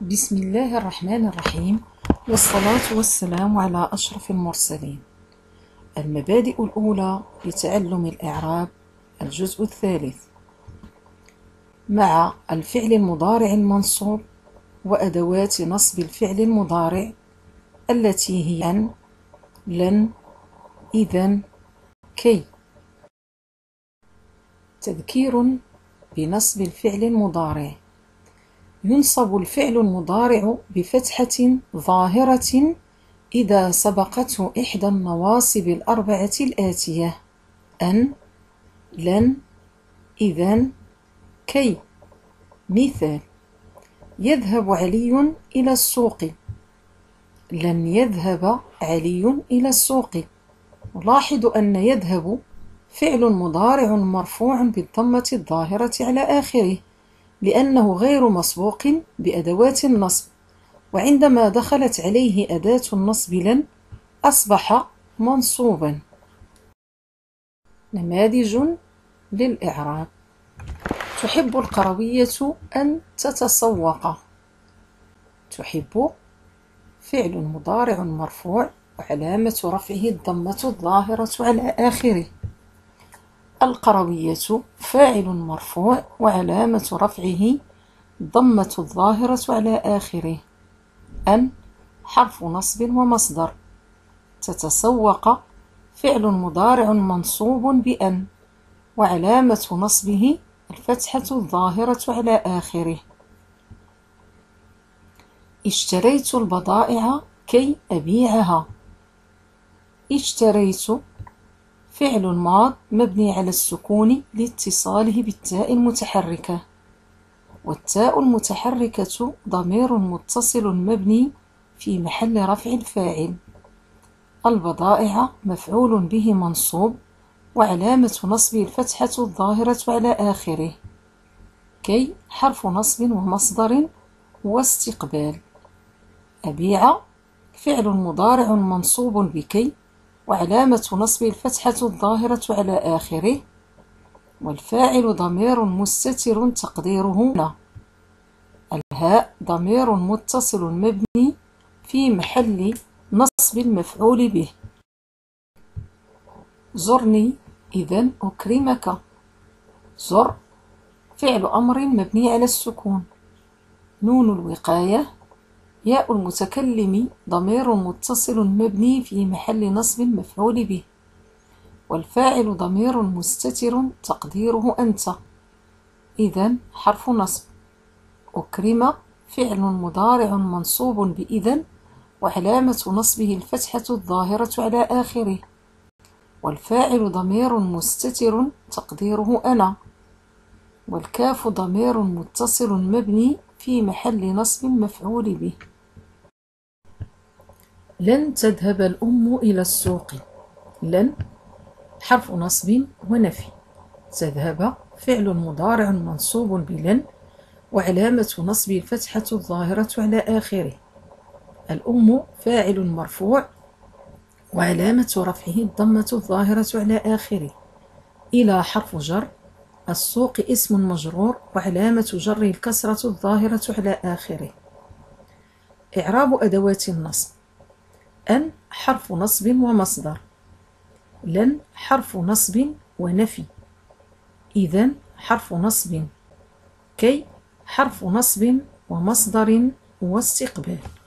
بسم الله الرحمن الرحيم، والصلاة والسلام على أشرف المرسلين. المبادئ الأولى لتعلم الإعراب، الجزء الثالث، مع الفعل المضارع المنصوب وأدوات نصب الفعل المضارع التي هي أن، لن، إذن، كي. تذكير بنصب الفعل المضارع: ينصب الفعل المضارع بفتحة ظاهرة إذا سبقته إحدى النواصب الأربعة الآتية: أن، لن، إذن، كي. مثال: يذهب علي إلى السوق. لن يذهب علي إلى السوق. نلاحظ أن يذهب فعل مضارع مرفوع بالضمة الظاهرة على آخره لأنه غير مسبوق بأدوات النصب، وعندما دخلت عليه أداة النصب لن أصبح منصوبا. نماذج للإعراب: تحب القروية أن تتسوق. تحب فعل مضارع مرفوع وعلامة رفعه الضمة الظاهرة على آخره. القروية فاعل مرفوع وعلامة رفعه ضمة الظاهرة على آخره. أن حرف نصب ومصدر. تتسوق فعل مضارع منصوب بأن وعلامة نصبه الفتحة الظاهرة على آخره. اشتريت البضائع كي أبيعها. اشتريت فعل ماض مبني على السكون لاتصاله بالتاء المتحركة، والتاء المتحركة ضمير متصل مبني في محل رفع الفاعل. البضائع مفعول به منصوب وعلامة نصبه الفتحة الظاهرة على آخره. كي حرف نصب ومصدر واستقبال. أبيع فعل مضارع منصوب بكي وعلامة نصبه الفتحة الظاهرة على آخره، والفاعل ضمير مستتر تقديره أنا. الهاء ضمير متصل مبني في محل نصب المفعول به. زرني إذن أكرمك. زر فعل أمر مبني على السكون. نون الوقاية ياء المتكلم ضمير متصل مبني في محل نصب مفعول به، والفاعل ضمير مستتر تقديره أنت. إذن حرف نصب. أكرم فعل مضارع منصوب بإذن وعلامة نصبه الفتحة الظاهرة على آخره، والفاعل ضمير مستتر تقديره أنا، والكاف ضمير متصل مبني في محل نصب مفعول به. لن تذهب الأم إلى السوق. لن حرف نصب ونفي. تذهب فعل مضارع منصوب بلن وعلامة نصبه الفتحة الظاهرة على آخره. الأم فاعل مرفوع وعلامة رفعه الضمة الظاهرة على آخره. إلى حرف جر. السوق اسم مجرور وعلامة جره الكسرة الظاهرة على آخره. إعراب أدوات النصب: أن حرف نصب ومصدر. لن حرف نصب ونفي. إذن حرف نصب. كي حرف نصب ومصدر واستقبال.